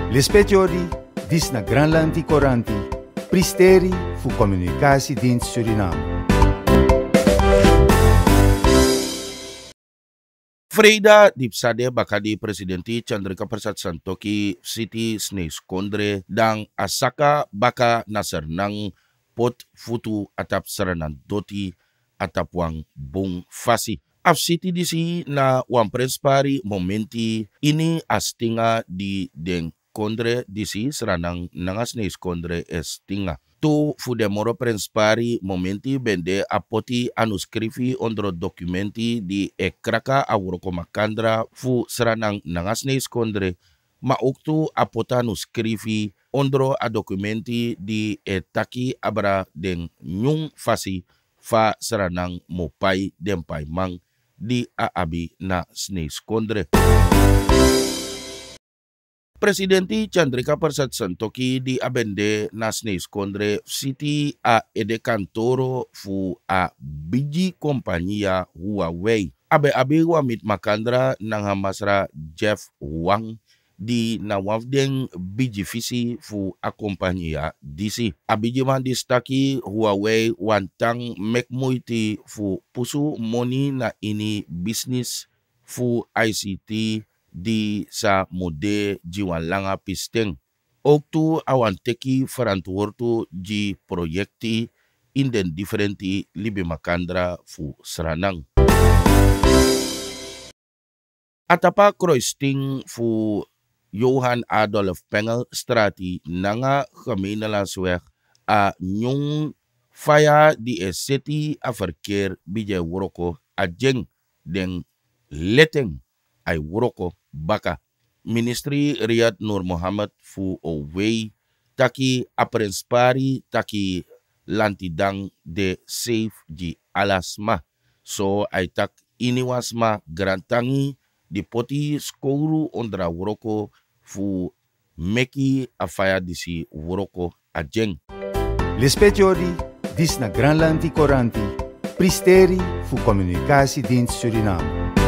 L'espetiori, dis na Granlandi Coranti, pristeri fu Communicatiedienst Suriname. Vrijdag dipsade bakadi presidenti Chandrika Persat Santokhi City Snees Kondre dang asaka baka nasernang pot futu atap saranan doti atapwang bong fasi. Af City disi na wamprespari momenti ini astinga di deng Kondre disi seranang nangas Snees Kondre estinga. Tu fudemoro prenspari momenti bende apoti anuskrivi ondro dokumenti di ekraka awuroko makandra fu seranang nangasne skondre mauktu apota anuskrivi ondro a dokumenti di etaki abra den nyung fasi fa seranang mopai dempai mang di aabi na sne skondre. Presidenti Chandrika Persat Santokhi di abende nasne skondre City a ede kantoro fu a biji kompanyia Huawei. Abe wamit makandra nang hamasra Jeff Wang di nawafdeng biji visi fu a kompanyia disi. Abiji man distaki Huawei wantang mekmuiti fu pusu moni na ini bisnis fu ICT di sa mode jiwan langa pisteng. Ook awan teki verantwoordu ji projekti in den differenti libi makandra fu seranang. Atapa kroisting fu Johan Adolf Pengel strati nanga gemeentelandsweg a nyong faya di eseti a verkeer bije woroko a jeng den leteng ay woroko baka. Ministry Riyad Nur Muhammad fu Owei taki aprenspari taki lantidang de safe ji alasma. So ay tak iniwasma grantangi di poti skouru ondra woroko fu meki afaya disi woroko ajeng. L'espetiori, dis na Granlandi Coranti, pristeri fu Communicatiedienst Suriname.